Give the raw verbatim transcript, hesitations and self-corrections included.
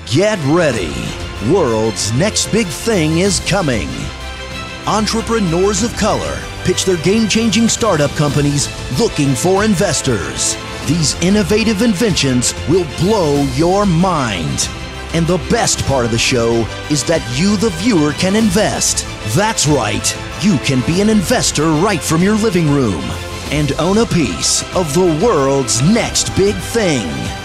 Get ready. World's next big thing is coming. Entrepreneurs of color pitch their game-changing startup companies looking for investors. These innovative inventions will blow your mind. And the best part of the show is that you, the viewer, can invest. That's right. You can be an investor right from your living room and own a piece of the world's next big thing.